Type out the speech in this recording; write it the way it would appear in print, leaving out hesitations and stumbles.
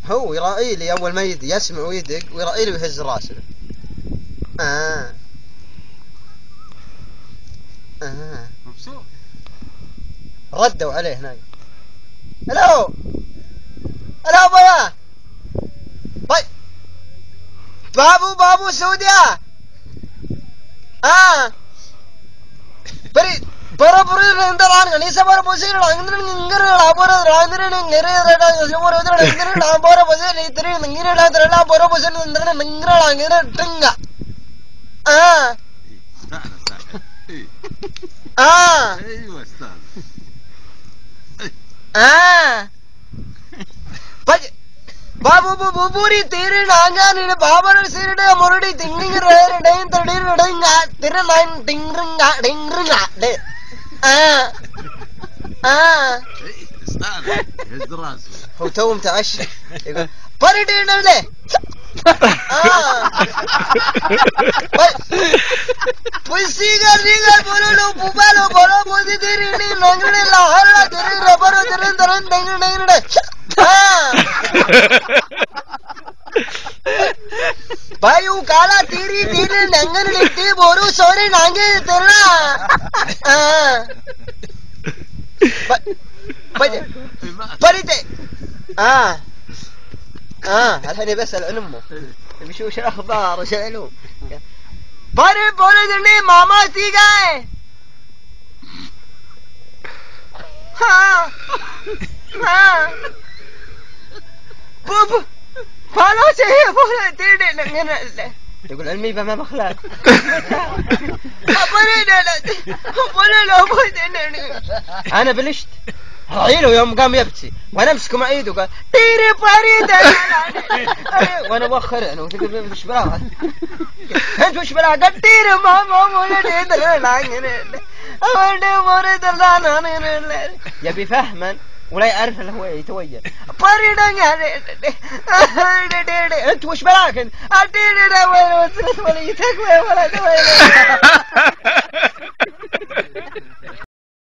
هو يرائي لي أول ما يسمع ويدق ويرائي لي ويهز راسه. مبسوط. ردوا عليه هناك. الو بابا. طيب بابو سعودية. بريد بريد ندران غني سبار بوسير نغير لابور راندر نغير سبار ندران لابور بوسير نغير نغير لابور بوسير ندران نغير نغير تنغا. ايوه استاذ. बाबू पूरी तेरे नांगा नीने बाबा ने सिरडे मोरडी टिंगिंग रे डेन तड़ी डेंगा तेरे लाइन टिंगरंगा डे استاذ هز راسه. هو تو متعشى يقول بريدي نلده. pues siga bolo posi tiri ni nangre la harla tiri rabaro tiri taran dengre भाई वो काला तेरी नंगन लिखती बोरू सोरी नांगे तेरा بريدي الحين بسأل عن امه بشوش الاخبار وش العلوم. بري बोले जने मामा सी गए. فانا شيء فانا تيري لنجنا يقول علمي بما مخلاق. انا بلشت رايله يوم قام يبكي وانا امسكه مع ايده وقال تيري بريده وانا موخر انا وتقول وش بلاها انت وش بلاها قال تيري ماما ولا يبي فهما ولا يعرف اللي هو يتوجه بريده انت وش بلاك انت ولا يتكوي ولا